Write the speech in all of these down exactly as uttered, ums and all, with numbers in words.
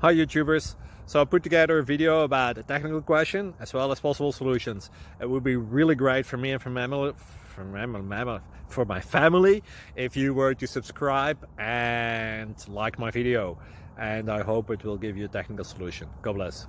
Hi YouTubers! So I put together a video about a technical question as well as possible solutions. It would be really great for me and for, mammal, for, mammal, for my family if you were to subscribe and like my video. And I hope it will give you a technical solution. God bless.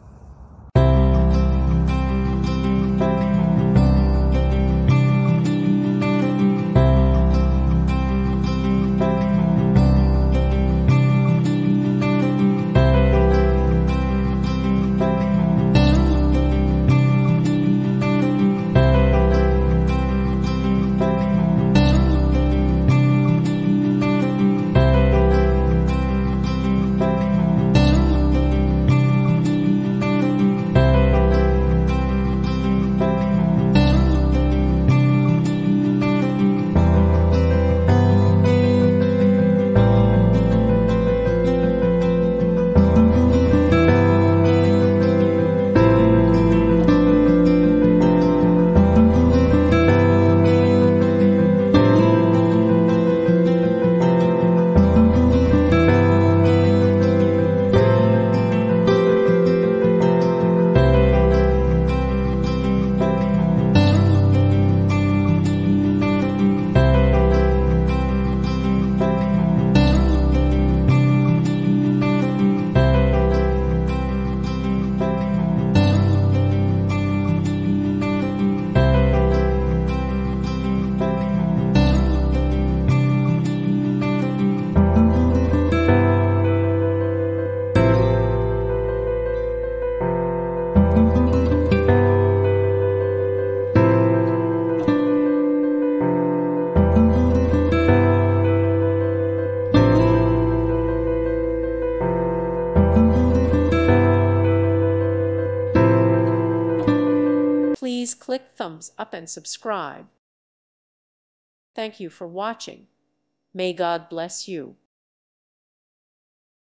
Please click thumbs up and subscribe. Thank you for watching. May God bless you.